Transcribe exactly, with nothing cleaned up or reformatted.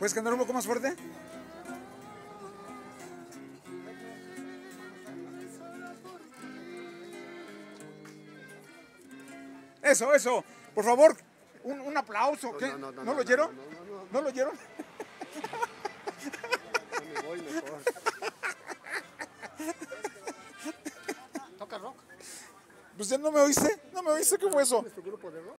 ¿Puedes cantar un poco más fuerte? Eso, eso. Por favor, un, un aplauso. ¿Qué? No, no, no, ¿No no, lo no, oyeron? no, no, no. ¿No lo oyeron? Me voy mejor. ¿Toca rock? Pues ya no me oíste. ¿No me oíste? ¿Qué fue eso? ¿Tienes tu grupo de rock?